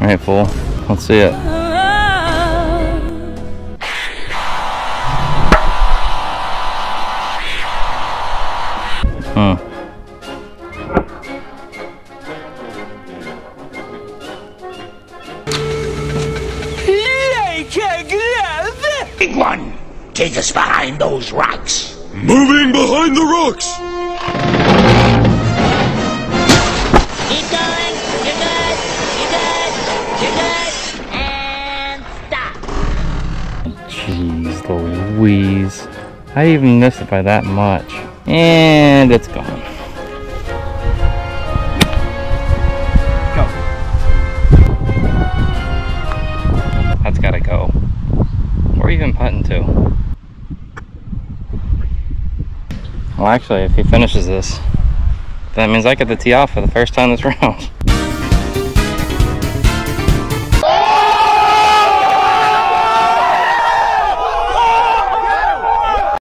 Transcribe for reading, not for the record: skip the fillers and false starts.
Alright, fool. Let's see it. Big one, take us behind those rocks. Moving behind the rocks! Keep going, you're good, you're good, you're good, and stop. Jeez Louise. I even missed it by that much. And it's gone. Go. That's gotta go. Where are you even putting to? Well, actually, if he finishes this, that means I get the tee off for the first time this round.